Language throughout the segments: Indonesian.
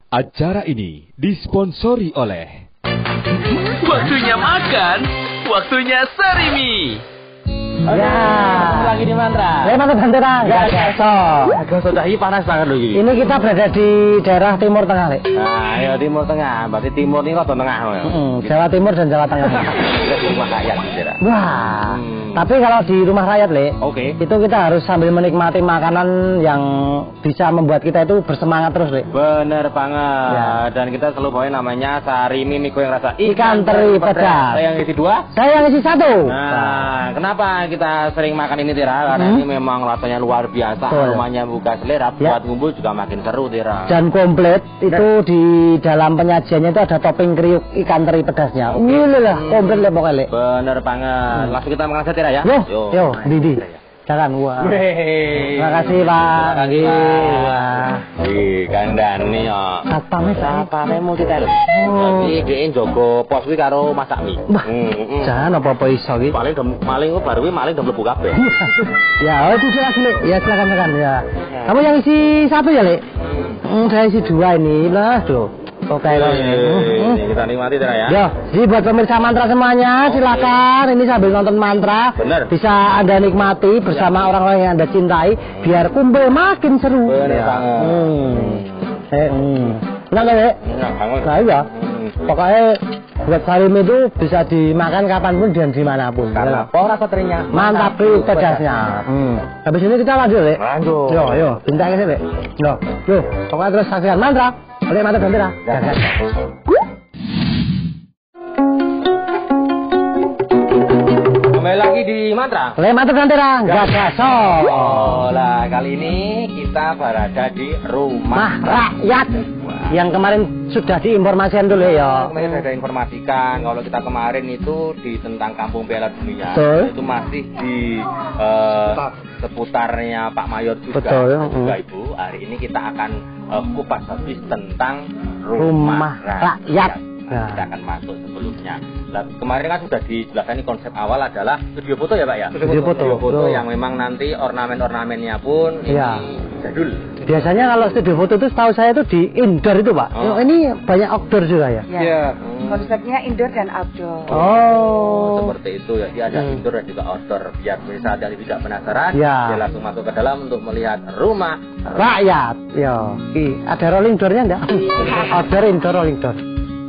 Acara ini disponsori oleh Waktunya makan, waktunya Sarimi. Lagi di Mantra. Mantra Bandera. Agak sudah panas banget loh ini. Ini kita berada di daerah Timur Tengah, Lek. Nah, ya Timur Tengah. Berarti Timur ini kok tengah. Jawa Timur dan Jawa Tengah. Di rumah rakyat, Bandera. Wah. Tapi kalau di rumah rakyat, Lek, itu kita harus sambil menikmati makanan yang bisa membuat kita itu bersemangat terus, Lek. Bener banget. Ya. Dan kita selalu bawain namanya Sarimi mie goreng rasa ikan teri pedas. Saya yang isi 2, saya yang isi 1. Nah, kenapa kita sering makan ini, Tira? Karena ini memang rasanya luar biasa, aromanya buka selera, buat ngumpul juga makin seru, Tira. Dan komplit itu di dalam penyajiannya itu ada topping kriuk ikan teri pedasnya. Ini lah, komplit lah pokoknya. Bener banget. Langsung kita makan saja, Tira ya. Yo, Didi. Jangan, wah. Terima kasih, Pak. Kang Dani ya. Satpame multi talent. Iki dhek njogo pos kuwi karo masak mie. Jangan apa-apa iso iki. Maling baru kuwi maling udah mlebu kabeh. Ya, itu silakan, Lek. Ya, silakan ya. Kamu yang isi 1 ya, Lek? Saya isi 2 ini. Lah, tuh. Oke, ini kita nikmati ya. Yo, jadi buat pemirsa Mantra semuanya, silakan. Ini sambil nonton Mantra, bisa Anda nikmati bersama orang-orang yang Anda cintai, biar kumpul makin seru. Bener banget. Enak kan, Lek? Enak banget. Nah, iya. Pokoknya buat Sarimi itu bisa dimakan kapanpun dan dimanapun. Karena rasa terinya mantap pedasnya. Habis ini kita lanjut, Lek. Lanjut. Yo, bintangnya sih, Lek. Yo, pokoknya terus saksikan Mantra. Oleh Mantra Bandera. Kembali lagi di Mantra. Oleh Mantra Bandera. Gagaso. Lah, kali ini kita berada di rumah rakyat. Yang kemarin sudah diinformasikan dulu ya. Kemarin sudah informasikan kalau kita kemarin itu di tentang Kampung Piala Dunia. Itu masih di seputarnya Pak Mayor juga. Juga Ibu. Hari ini kita akan kupas habis tentang rumah rakyat. Kita akan masuk sebelumnya. Nah, kemarin kan sudah dijelaskan konsep awal adalah studio foto ya, Pak ya. Studio foto yang memang nanti ornamen-ornamennya pun ini jadul. Biasanya kalau studio foto itu setahu saya itu di indoor itu, Pak. Ini banyak outdoor juga ya. Iya. Konsepnya indoor dan outdoor. Seperti itu ya. Dia ada indoor dan juga outdoor. Biar misalnya yang tidak penasaran, dia langsung masuk ke dalam untuk melihat rumah rakyat. Ya. Ada rolling door-nya enggak? Outdoor, indoor, rolling door.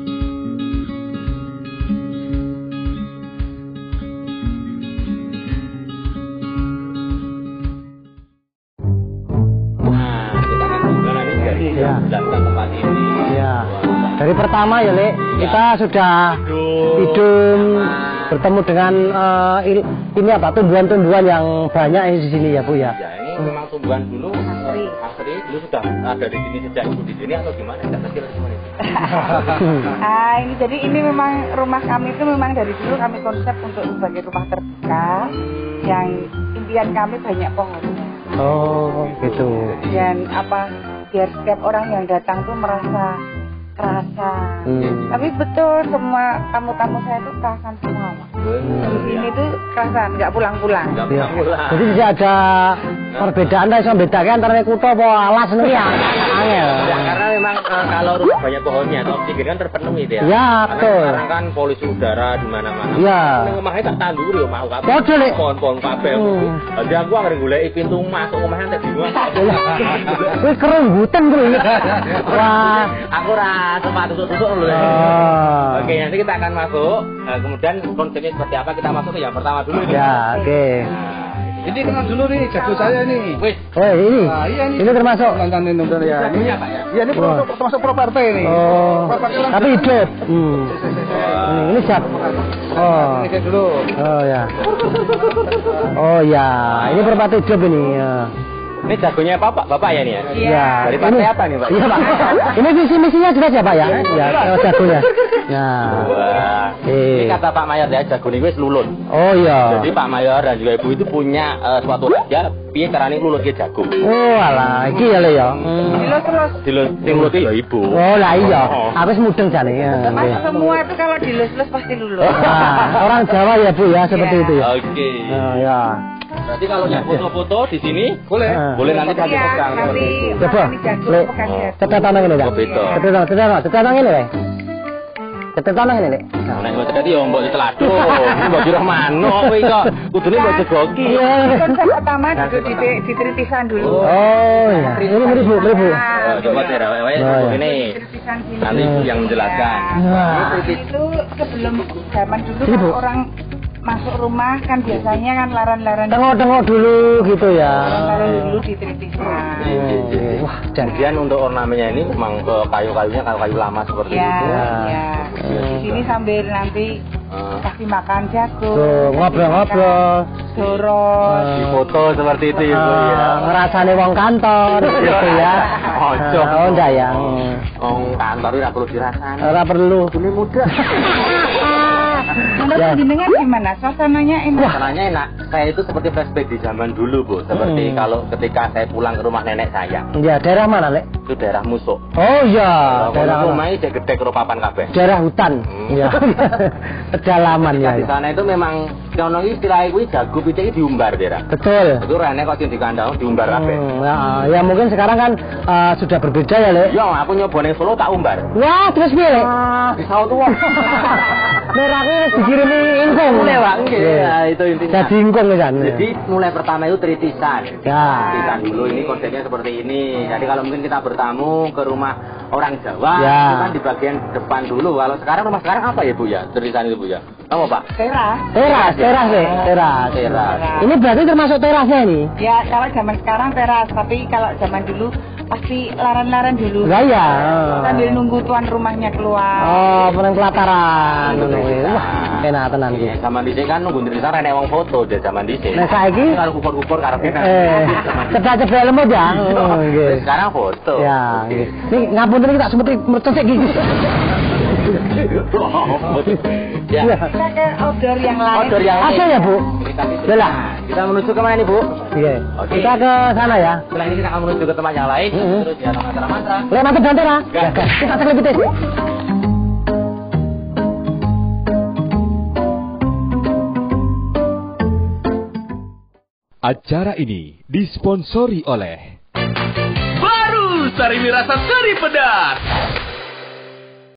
Dari pertama ya, Lek, kita sudah hidung bertemu dengan ini apa, tumbuhan-tumbuhan yang banyak ini di sini ya, Bu ya. Ya, ini memang tumbuhan dulu asri dulu sudah ada di sini sejak Ibu di sini atau gimana? Enggak kecil gimana? Ini jadi ini memang rumah kami itu memang dari dulu kami konsep untuk sebagai rumah terbuka yang impian kami banyak pohonnya. Oh, gitu. Dan biar setiap orang yang datang tuh merasa terasa. Tapi betul semua tamu-tamu saya itu kerasan semua. Di sini tuh kerasan, nggak pulang-pulang. Jadi tidak ada perbedaan dari membedakan antara kutha apa alas nih ya. Angel. Ya, karena memang kalau rumah banyak pohonnya, oksigen kan terpenuhi dia. Ya, betul. Sekarang kan polusi udara di mana-mana. Iya. Ini rumahnya tak tandur ya mau kabeh. Pohon-pohon kabeh. Jadi aku anggere goleki pintu masuk rumahnya tak bingung. Wis kerumbutan kuwi. Wah, aku sempat tusuk-tusuk dulu. Oke, nanti kita akan masuk. Kemudian konsepnya seperti apa, kita masuk ke yang pertama dulu. Ya, oke. Ini kenal dulu nih, jago saya nih. Wih, ini. Iya, ini termasuk. Nontonin ya. Ini apa ya? Iya, ini termasuk properti nih. Tapi hidup. Ini siap. Ini dulu. Oh ya. Oh ya, ini properti hidup ini. Ini jagonya Bapak ya nih ya? Iya. Dari partai apa nih, Pak? Iya, Pak. Ini visi-misinya jelas ya, Pak ya? Iya, jagonya. Nah. Ini kata Pak Mayor ya, jago ini wis lulun. Oh iya. Jadi Pak Mayor dan juga Ibu itu punya suatu rahasia piye carane lulun ki jago. Oh alah, iki ya Le ya. Dilus ya Ibu. Oh lah iya. Aku wis mudeng jane. Mas semua itu kalau dilus-lus pasti lulus. Orang Jawa ya Bu ya, seperti itu ya. Oke. Ya. Berarti kalau yang foto-foto di sini boleh nanti kasih pegang. Coba. Cetak tangan ini, Kak. Cetak tangan ini, Lek. Cetak tangan ini, Lek. Nek mbok ceketi yo mbok diteladuk. Mbok kira manuk kowe kok kudune mbok jegoki. Konsep pertama ditritisan dulu. Oh iya. Ini meribu. Coba wae ini. Nanti Ibu yang menjelaskan. Itu sebelum zaman dulu orang masuk rumah kan biasanya kan laran-laran. Tengok dulu gitu ya. Laran dulu ditritisan. Wah, janjian untuk ornamennya ini memang ke kayu-kayunya kayu lama seperti itu. Ya. Di sini sambil nanti kasih makan jagung. Ngobrol-ngobrol. Dorong. Di foto seperti itu Ibu ya. Ngerasane wong kantor gitu ya. Ojo. Oh ndak ya. Wong kantor ora perlu dirasani. Ora perlu. Ini mudah. Menurut jenengan gimana? Suasananya enak. Suasananya enak. Saya itu seperti flashback di zaman dulu, Bu. Seperti kalau ketika saya pulang ke rumah nenek saya. Ya, daerah mana, Lek? Itu daerah Musuk. Oh iya, daerah rumahnya cek gede karo papan kabeh. Daerah hutan. Iya. Pedalaman ya. Di sana itu memang ono istilah kuwi jago pitik diumbar, Dera. Betul. Itu rene kok sing dikandang diumbar kabeh. Ya mungkin sekarang kan sudah berbeda ya, Lek. Yo, aku nyoba ning Solo tak umbar. Wah, terus piye, Lek? Bisa tuwa. Merah kuwi dikirimi ingkung. Pak, nggih. Ya, itu intinya. Jadi ingkung kan. Jadi mulai pertama itu tritisan. Ya. Tritisan dulu ini konsepnya seperti ini. Jadi kalau mungkin kita bertamu ke rumah orang Jawa, ya, itu kan di bagian depan dulu. Kalau sekarang rumah sekarang apa ya, Bu ya? Tritisan itu, Bu ya. Apa, Pak? Teras. Ini berarti termasuk terasnya ini? Ya, kalau zaman sekarang teras, tapi kalau zaman dulu pasti laran-laran dulu. Lah ya. Sambil nunggu tuan rumahnya keluar. Oh, meneng kelataran. Wah, enak tenan iki. Zaman dhisik kan nunggu tritisan enek wong foto deh zaman dhisik. Nah, saiki kalau kukur-kukur karepe. Cedak-cedak lembut ya. Nggih. Sekarang foto. Ya, nggih. Nih ngapunten iki tak semeti mercek iki. Ya. Kita ke outdoor yang lain. Ada ya, Bu? Yalah. Kita menuju ke mana nih, Bu? Iya. Kita ke sana ya. Setelah ini kita akan menuju ke tempat yang lain. Terus ya mantra-mantra. Lek mantep dantera. Kita cek lebih tes. Acara ini disponsori oleh Baru Sarimi Rasa Seri Pedas.